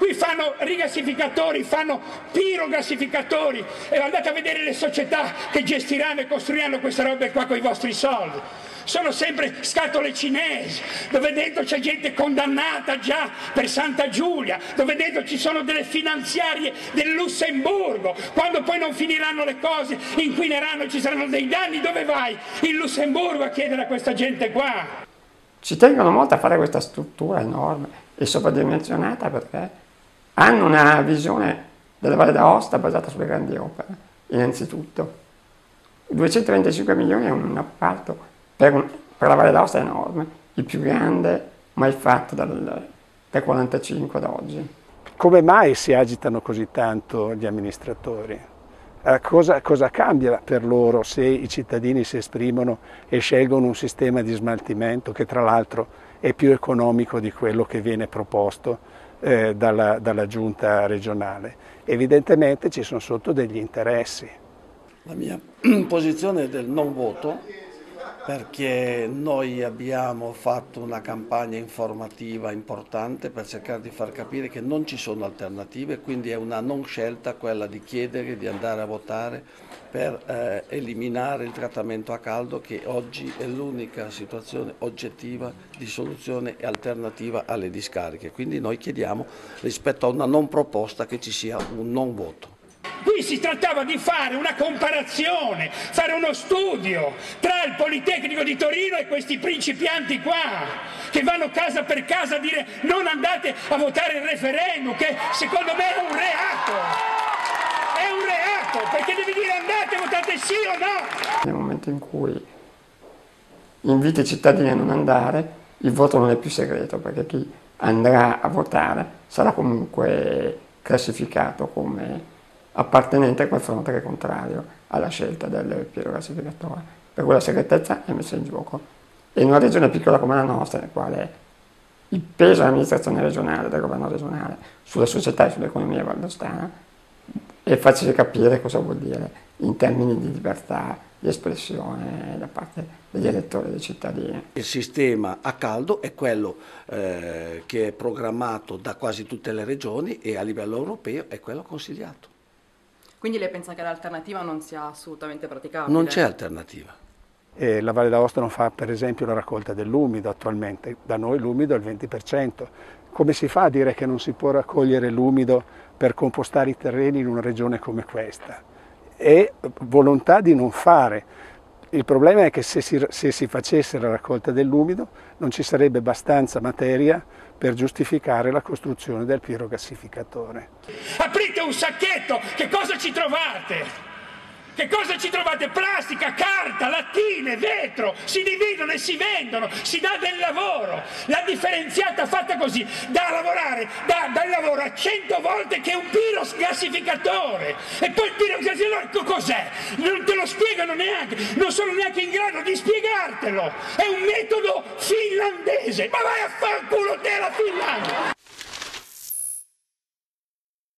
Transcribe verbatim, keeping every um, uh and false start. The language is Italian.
Qui fanno rigassificatori, fanno pirogassificatori e andate a vedere le società che gestiranno e costruiranno queste robe qua con i vostri soldi. Sono sempre scatole cinesi, dove dentro c'è gente condannata già per Santa Giulia, dove dentro ci sono delle finanziarie del Lussemburgo. Quando poi non finiranno le cose, inquineranno, ci saranno dei danni, dove vai? In Lussemburgo a chiedere a questa gente qua? Ci tengono molto a fare questa struttura enorme e sovradimensionata perché hanno una visione della Valle d'Aosta basata sulle grandi opere, innanzitutto. duecentoventicinque milioni è un appalto per, un, per la Valle d'Aosta enorme, il più grande mai fatto dal, dal quarantacinque ad oggi. Come mai si agitano così tanto gli amministratori? Eh, cosa, cosa cambia per loro se i cittadini si esprimono e scelgono un sistema di smaltimento che tra l'altro è più economico di quello che viene proposto eh, dalla, dalla giunta regionale? Evidentemente ci sono sotto degli interessi. La mia posizione è del non voto, perché noi abbiamo fatto una campagna informativa importante per cercare di far capire che non ci sono alternative, quindi è una non scelta quella di chiedere di andare a votare per eh, eliminare il trattamento a caldo, che oggi è l'unica situazione oggettiva di soluzione e alternativa alle discariche. Quindi noi chiediamo, rispetto a una non proposta, che ci sia un non voto. Qui si trattava di fare una comparazione, fare uno studio tra il Politecnico di Torino e questi principianti qua, che vanno casa per casa a dire non andate a votare il referendum, che secondo me è un reato. È un reato, perché devi dire andate, votate sì o no. Nel momento in cui inviti i cittadini a non andare, il voto non è più segreto, perché chi andrà a votare sarà comunque classificato come appartenente a quel fronte che è contrario alla scelta del pirogassificatore. Per cui la segretezza è messa in gioco. E in una regione piccola come la nostra, nel quale il peso dell'amministrazione regionale, del governo regionale, sulla società e sull'economia valdostana, è facile capire cosa vuol dire in termini di libertà di espressione da parte degli elettori e dei cittadini. Il sistema a caldo è quello eh, che è programmato da quasi tutte le regioni e a livello europeo è quello consigliato. Quindi lei pensa che l'alternativa non sia assolutamente praticabile? Non c'è alternativa. E la Valle d'Aosta non fa per esempio la raccolta dell'umido attualmente, da noi l'umido è il venti per cento. Come si fa a dire che non si può raccogliere l'umido per compostare i terreni in una regione come questa? È volontà di non fare. Il problema è che se si, se si facesse la raccolta dell'umido non ci sarebbe abbastanza materia per giustificare la costruzione del pirogassificatore. Aprite un sacchetto, che cosa ci trovate? Che cosa ci trovate? Plastica, carta, lattine, vetro, si dividono e si vendono, si dà del lavoro. La differenziata fatta così, da lavorare, dà dal lavoro a cento volte che un pirogassificatore. E poi il pirogassificatore cos'è? Non te lo spiegano neanche, non sono neanche in grado di spiegartelo. È un metodo finlandese, ma vai a far culo te la Finlandia!